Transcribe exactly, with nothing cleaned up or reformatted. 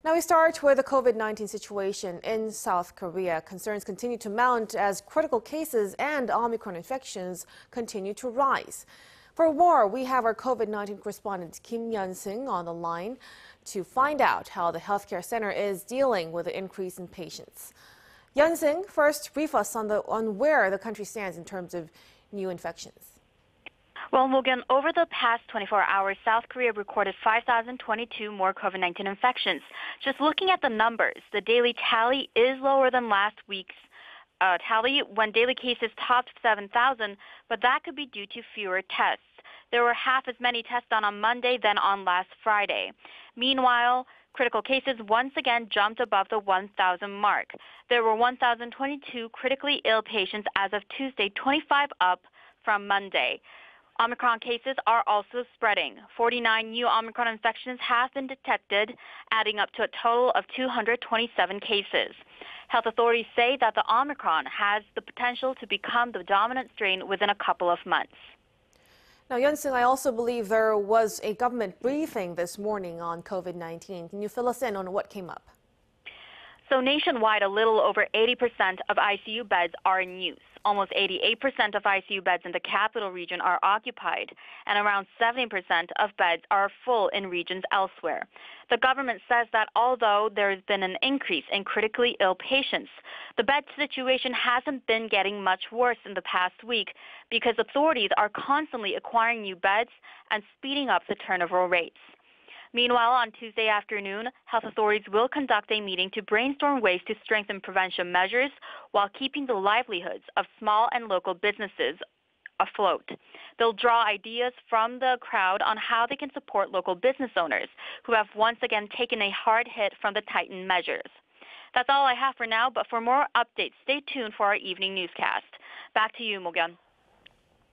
Now we start with the COVID nineteen situation in South Korea. Concerns continue to mount as critical cases and Omicron infections continue to rise. For more, we have our COVID nineteen correspondent Kim Yeon-seung on the line to find out how the healthcare center is dealing with the increase in patients. Yeon-seung, first brief us on, the, on where the country stands in terms of new infections. Well, Morgan, over the past twenty-four hours, South Korea recorded five thousand twenty-two more COVID nineteen infections. Just looking at the numbers, the daily tally is lower than last week's uh, tally when daily cases topped seven thousand, but that could be due to fewer tests. There were half as many tests done on Monday than on last Friday. Meanwhile, critical cases once again jumped above the one thousand mark. There were one thousand twenty-two critically ill patients as of Tuesday, twenty-five up from Monday. Omicron cases are also spreading. forty-nine new Omicron infections have been detected, adding up to a total of two hundred twenty-seven cases. Health authorities say that the Omicron has the potential to become the dominant strain within a couple of months. Now, Yeon-seung, I also believe there was a government briefing this morning on COVID nineteen. Can you fill us in on what came up? So nationwide, a little over eighty percent of I C U beds are in use. Almost eighty-eight percent of I C U beds in the capital region are occupied, and around seventy percent of beds are full in regions elsewhere. The government says that although there has been an increase in critically ill patients, the bed situation hasn't been getting much worse in the past week because authorities are constantly acquiring new beds and speeding up the turnover rates. Meanwhile, on Tuesday afternoon, health authorities will conduct a meeting to brainstorm ways to strengthen prevention measures while keeping the livelihoods of small and local businesses afloat. They'll draw ideas from the crowd on how they can support local business owners who have once again taken a hard hit from the tightened measures. That's all I have for now, but for more updates, stay tuned for our evening newscast. Back to you, Mo-Kyun.